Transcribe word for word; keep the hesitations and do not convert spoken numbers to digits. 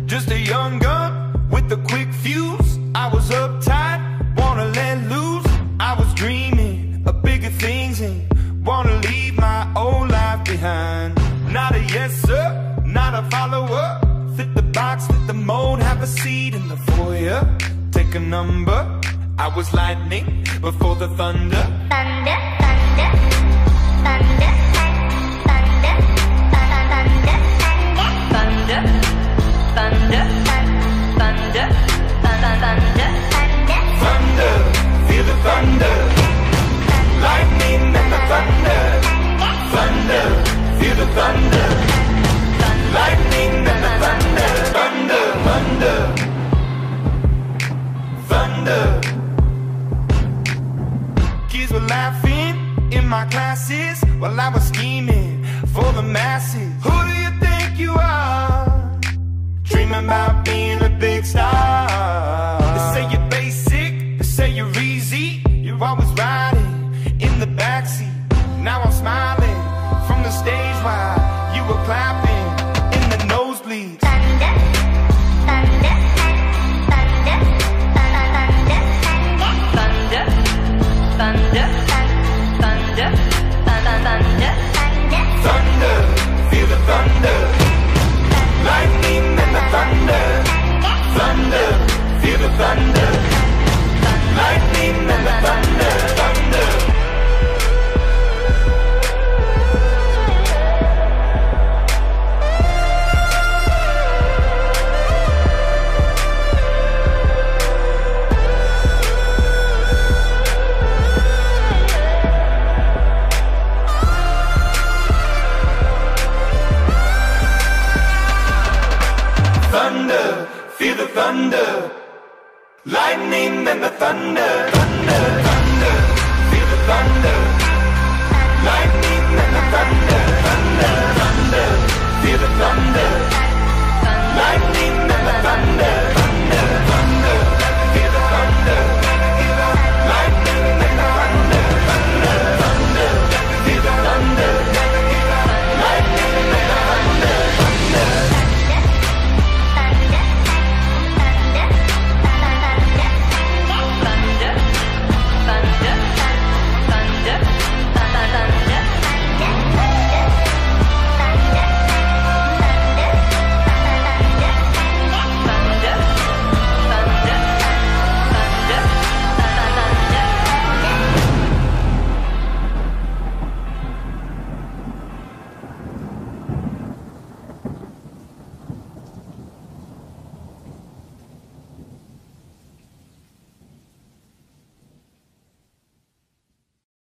just a young gun with a quick fuse. I was uptight, wanna let loose. I was dreaming of bigger things and wanna leave my old life behind. Not a yes sir, not a follower. Fit the box, fit the mold, have a seat in the foyer. Take a number. I was lightning before the thunder. Thunder, thunder, thunder, thunder, thunder, thunder, thunder, thunder, thunder, thunder, feel the thunder. Lightning and the thunder. Thunder, feel the thunder. Lightning and the thunder. Thunder, thunder, thunder. Kids were laughing in my classes while I was scheming for the masses. Who do you think you are? Dreaming about being a big star. They say you're basic, they say you're easy. You're always riding in the backseat. Now I'm smiling from the stage while you were clapping in the nosebleeds. thunder, thunder, thunder, thunder, thunder, thunder, thunder, thunder, Thunder, feel the thunder. Lightning and the thunder. Thunder, feel the thunder. Lightning and the thunder. Thunder. Thunder, feel the thunder. Lightning and the thunder. Thunder, thunder, feel the thunder. Lightning and the thunder. Thunder, thunder, feel the thunder.